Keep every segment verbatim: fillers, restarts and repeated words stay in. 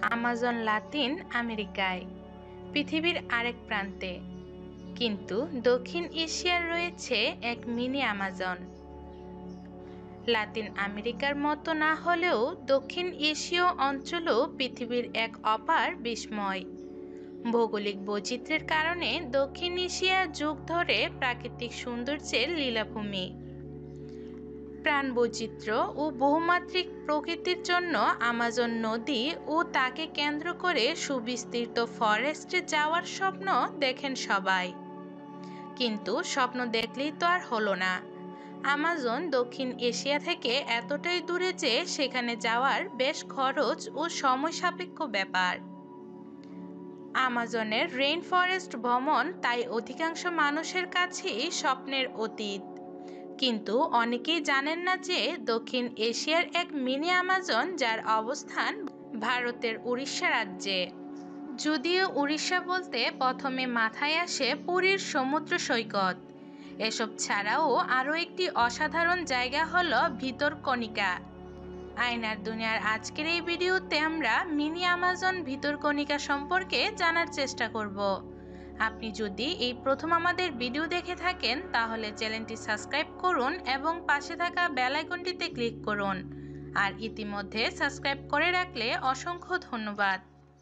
Amazon Latin আমেরিকায়, পৃথিবীর আরেক প্রান্তে। কিন্তু দক্ষিণ এশিয়ার রয়েছে এক মিনি আমাজন। লাতিন আমেরিকার মতো না হলেও দক্ষিণ এশীয় অঞ্চলও পৃথিবীর এক অপার বিস্ময়। ভৌগোলিক বৈচিত্র্যের কারণে দক্ষিণ এশিয়া যুগ ধরে প্রাকৃতিক সৌন্দর্যের লীলাভূমি। প্রাণবৈচিত্র্য ও বহুমাত্রিক প্রকৃতির জন্য আমাজন নদী ও তাকে কেন্দ্র করে সুবিস্তৃত ফরেস্টে যাওয়ার স্বপ্ন দেখেন সবাই। কিন্তু স্বপ্ন দেখলেই তো আর হলো না। আমাজন দক্ষিণ এশিয়া থেকে এতটাই দূরে যে সেখানে যাওয়ার বেশ খরচ ও সময় সাপেক্ষ ব্যাপার। আমাজনের রেইন ফরেস্ট ভ্রমণ তাই অধিকাংশ মানুষের কাছেই স্বপ্নের অতীত। কিন্তু অনেকেই জানেন না যে দক্ষিণ এশিয়ার এক মিনি আমাজন, যার অবস্থান ভারতের উড়িষ্যা রাজ্যে। যদিও উড়িষ্যা বলতে প্রথমে মাথায় আসে পুরীর সমুদ্র সৈকত, এসব ছাড়াও আরও একটি অসাধারণ জায়গা হলো ভিতরকণিকা। আয়নার দুনিয়ার আজকের এই ভিডিওতে আমরা মিনি আমাজন ভিতরকণিকা সম্পর্কে জানার চেষ্টা করব। আপনি যদি এই প্রথম আমাদের ভিডিও দেখে থাকেন তাহলে চ্যানেলটি সাবস্ক্রাইব করুন এবং পাশে থাকা বেল আইকনটিতে ক্লিক করুন। আর ইতিমধ্যে সাবস্ক্রাইব করে রাখলে অসংখ্য ধন্যবাদ।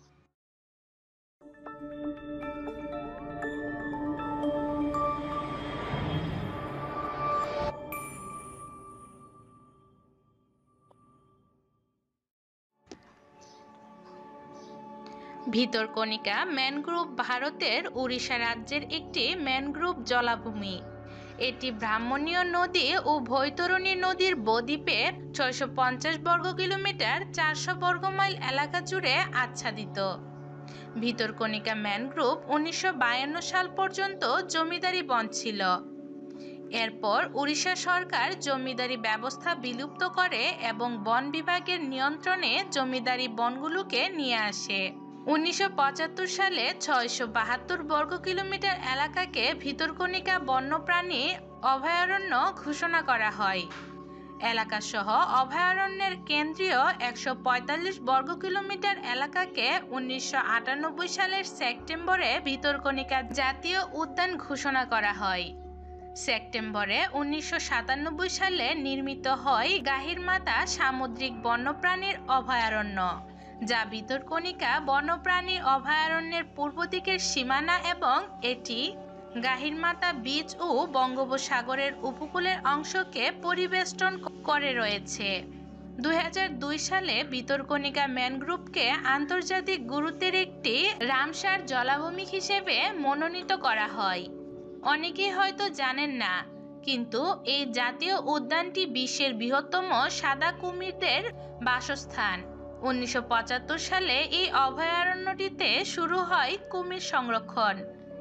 ভিতরকণিকা ম্যানগ্রোভ ভারতের উড়িষ্যা রাজ্যের একটি ম্যানগ্রোভ জলাভূমি। এটি ব্রাহ্মণীয় নদী ও বৈতরণী নদীর বদ্বীপে ছয়শো পঞ্চাশ বর্গ কিলোমিটার চারশো বর্গ মাইল এলাকা জুড়ে আচ্ছাদিত। ভিতরকণিকা ম্যানগ্রোভ উনিশশো বায়ান্ন সাল পর্যন্ত জমিদারি বন ছিল। এরপর উড়িষ্যা সরকার জমিদারি ব্যবস্থা বিলুপ্ত করে এবং বন বিভাগের নিয়ন্ত্রণে জমিদারি বনগুলোকে নিয়ে আসে। উনিশশো পঁচাত্তর সালে ছয়শো বাহাত্তর বর্গ কিলোমিটার এলাকাকে ভিতরকণিকা বন্যপ্রাণী অভয়ারণ্য ঘোষণা করা হয়। এলাকাসহ অভয়ারণ্যের কেন্দ্রীয় একশো পঁয়তাল্লিশ বর্গ কিলোমিটার এলাকাকে উনিশশো আটানব্বই সালের সেপ্টেম্বরে ভিতরকণিকা জাতীয় উদ্যান ঘোষণা করা হয়। সেপ্টেম্বরে উনিশশো সাতানব্বই সালে নির্মিত হয় গাহিরমাতা সামুদ্রিক বন্যপ্রাণীর অভয়ারণ্য, যা ভিতরকণিকা বন্যপ্রাণী অভয়ারণ্যের পূর্ব দিকের সীমানা এবং এটি গাহিরমাতা বীচ ও বঙ্গোপসাগরের উপকূলের অংশকে পরিবেষ্টন করে রয়েছে। দুই হাজার দুই সালে ভিতরকণিকা ম্যানগ্রোভকে আন্তর্জাতিক গুরুত্বের একটি রামসার জলাভূমি হিসেবে মনোনীত করা হয়। অনেকেই হয়তো জানেন না, কিন্তু এই জাতীয় উদ্যানটি বিশ্বের বৃহত্তম সাদা কুমিরদের বাসস্থান। উনিশশো পঁচাত্তর সালে এই অভয়ারণ্যটিতে শুরু হয় কুমির সংরক্ষণ।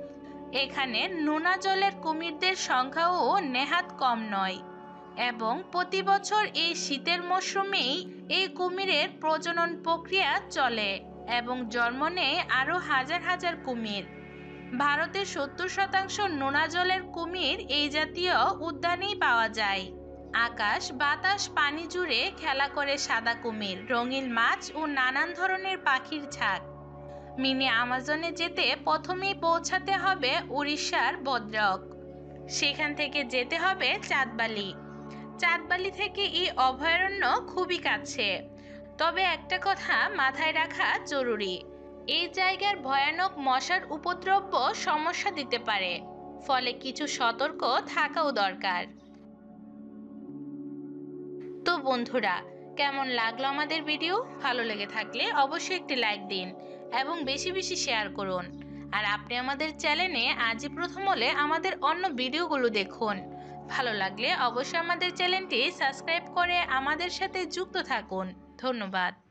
এখানে নোনা জলের কুমিরদের সংখ্যাও নেহাত কম নয় এবং প্রতি বছর এই শীতের মৌসুমেই এই কুমিরের প্রজনন প্রক্রিয়া চলে এবং জন্ম নেয় আরও হাজার হাজার কুমির। ভারতের সত্তর শতাংশ নোনা জলের কুমির এই জাতীয় উদ্যানেই পাওয়া যায়। আকাশ বাতাস পানি জুড়ে খেলা করে সাদা কুমির, রঙিন মাছ ও নানান ধরনের পাখির ঝাঁক। মিনি আমাজনে যেতে প্রথমেই পৌঁছাতে হবে উড়িষ্যার ভদ্রক। সেখান থেকে যেতে হবে চাঁদবালি। চাঁদবালি থেকে এই অভয়ারণ্য খুবই কাছে। তবে একটা কথা মাথায় রাখা জরুরি, এই জায়গার ভয়ানক মশার উপদ্রব সমস্যা দিতে পারে, ফলে কিছু সতর্ক থাকাও দরকার। তো বন্ধুরা, কেমন লাগলো আমাদের ভিডিও? ভালো লেগে থাকলে অবশ্যই একটি লাইক দিন এবং বেশি বেশি শেয়ার করুন। আর আপনি আমাদের চ্যানেলে আজই প্রথম হলে আমাদের অন্য ভিডিওগুলো দেখুন। ভালো লাগলে অবশ্যই আমাদের চ্যানেলটি সাবস্ক্রাইব করে আমাদের সাথে যুক্ত থাকুন। ধন্যবাদ।